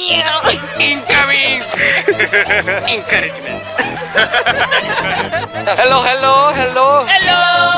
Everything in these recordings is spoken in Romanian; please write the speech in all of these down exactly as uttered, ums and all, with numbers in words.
Incoming! Encouragement. Hello, hello, hello. Hello!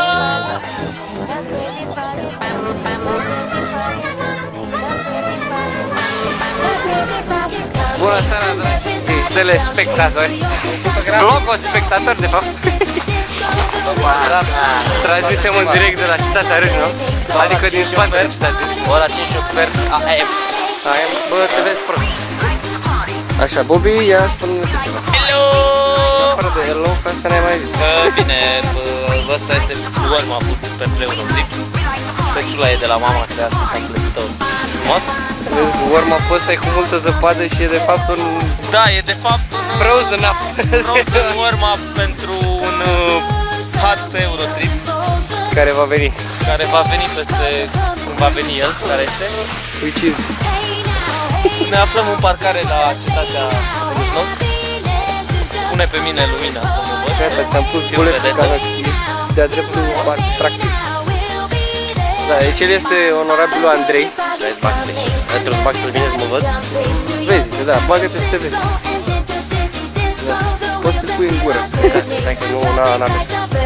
Bună seara, dragi telespectatori. Vlogul spectatori, de fapt. Da, transmitem în direct de la Cetatea Râș, nu? Adică din spatele cetății. Ora cinci și un sfert A M. Bă, te vezi prost. Așa, Bobby, ia spune-ne tu ceva. Hello! Fără de hello, ca să ne-ai mai zis. Bine, ăsta este warm-up pentru Eurotrip. Feciula e de la mama, că asta e complet frumos. Warm-up-ul ăsta e cu multă zăpadă și e de fapt un... Da, e de fapt un frozen up. Frozen warm-up pentru un hot Eurotrip care va veni. Care va veni peste când va veni el, care este? Which is? Ne aflăm în parcare la Cetatea Râșnov. Pune pe mine lumina să mă văd. Gata, ți-am pus buletul ca ești de-a dreptul atractiv. Da, deci el este onorabilul Andrei. Trebuie să bag pe mine să mă văd? Vezi, da, bagă-te să te vezi. Da. Poți să pui în gură. Stai că nu n-am.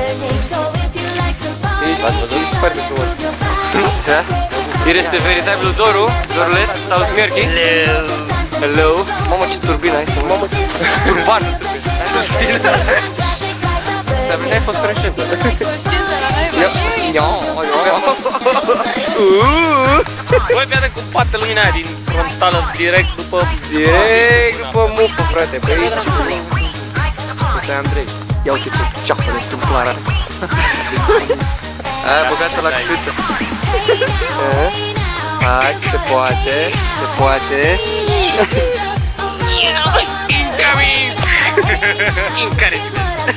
Ești foarte frumos. Da? El este veritabilul Doru, Doruleț sau Smerchi. Hello! Hello! Mamă, ce turbină ai să mamă, ce turban, nu turbină. Să ai fosforescentă. Fosforescentă la noi, Băi, mi-a cu poate lumina aia din frontală direct după... Direct după mufă, frate. Băi, ce să zic? Ăsta e Andrei. Ia uite ce ceafă de tâmplară are. Aia băgată la cătuță. Hai, se poate, se poate. Incoming! Encouragement.